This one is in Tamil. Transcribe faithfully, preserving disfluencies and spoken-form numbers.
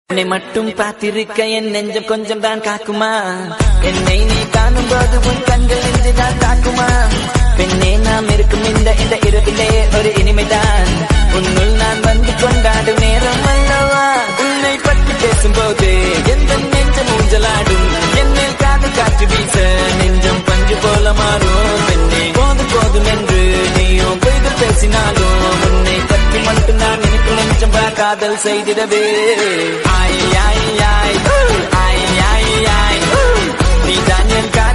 என்னை மட்டும் பார்த்திருக்க என் நெஞ்சம் கொஞ்சம் தான் காக்குமா என்னை நீ காணும் போது உன் கண்கள் நெஞ்சுதான் தாக்குமா பெண்ணே நாம் இருக்கும் இந்த இந்த இரவிலே ஒரு இனிமைதான் உன்னுள் நான் வந்து கொண்டாடும் நேரம் அல்லவா உன்னை பற்றி பேசும்போது எந்த நெஞ்சம் ஊஞ்சலாடும் என்னை காது காற்று வீச நெஞ்சம் பஞ்சு போல மாறும் பெண்ணே போதும் போதும் என்று நீயும் பொய்கள் பேசினாலும் உன்னை பற்றி மட்டும் நான் எனக்கு நெஞ்சம் காதல் செய்திடவே ஆய் ஆய் ஆய் ஆய் ஆய் ஆய் நீ தான் என்